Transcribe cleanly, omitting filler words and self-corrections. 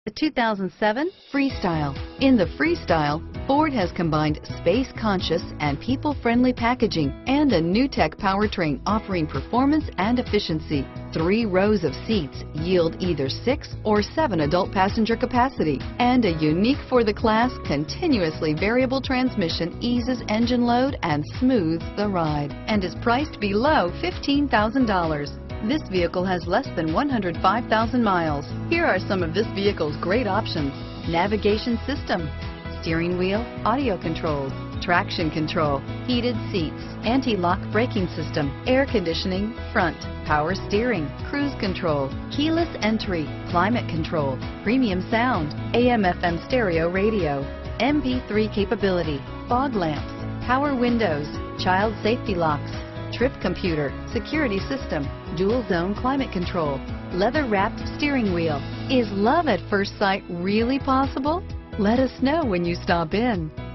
The 2007 Freestyle. In the Freestyle, Ford has combined space-conscious and people-friendly packaging and a new-tech powertrain offering performance and efficiency. 3 rows of seats yield either 6 or 7 adult passenger capacity, and a unique for the class continuously variable transmission eases engine load and smooths the ride, and is priced below $15,000. This vehicle has less than 105,000 miles. Here are some of this vehicle's great options: navigation system, steering wheel audio controls, traction control, heated seats, anti-lock braking system, air conditioning, front, power steering, cruise control, keyless entry, climate control, premium sound, AM/FM stereo radio, MP3 capability, fog lamps, power windows, child safety locks, trip computer, security system, dual zone climate control, leather wrapped steering wheel. Is love at first sight really possible? Let us know when you stop in.